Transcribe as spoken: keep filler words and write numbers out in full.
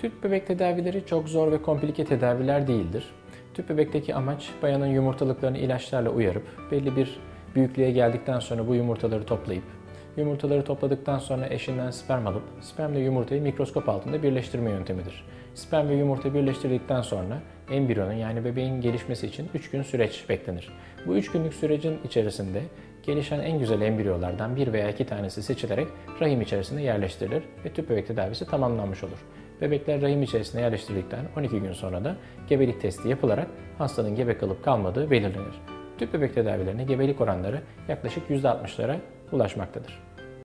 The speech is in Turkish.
Tüp bebek tedavileri çok zor ve komplike tedaviler değildir. Tüp bebekteki amaç bayanın yumurtalıklarını ilaçlarla uyarıp belli bir büyüklüğe geldikten sonra bu yumurtaları toplayıp yumurtaları topladıktan sonra eşinden sperm alıp spermle yumurtayı mikroskop altında birleştirme yöntemidir. Sperm ve yumurtayı birleştirdikten sonra embriyonun yani bebeğin gelişmesi için üç gün süreç beklenir. Bu üç günlük sürecin içerisinde gelişen en güzel embriyolardan bir veya iki tanesi seçilerek rahim içerisine yerleştirilir ve tüp bebek tedavisi tamamlanmış olur. Bebekler rahim içerisine yerleştirildikten on iki gün sonra da gebelik testi yapılarak hastanın gebe kalıp kalmadığı belirlenir. Tüp bebek tedavilerine gebelik oranları yaklaşık yüzde altmışlara ulaşmaktadır.